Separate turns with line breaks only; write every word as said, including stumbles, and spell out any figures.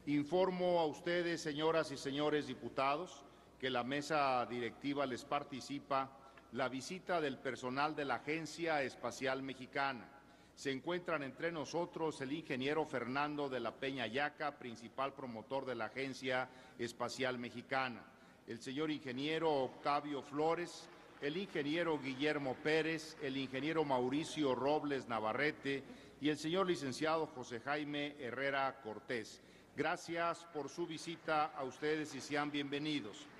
Informo a ustedes, señoras y señores diputados, que la mesa directiva les participa la visita del personal de la Agencia Espacial Mexicana. Se encuentran entre nosotros el ingeniero Fernando de la Peña Yaca, principal promotor de la Agencia Espacial Mexicana, el señor ingeniero Octavio Flores, el ingeniero Guillermo Pérez, el ingeniero Mauricio Robles Navarrete y el señor licenciado José Jaime Herrera Cortés. Gracias por su visita a ustedes y sean bienvenidos.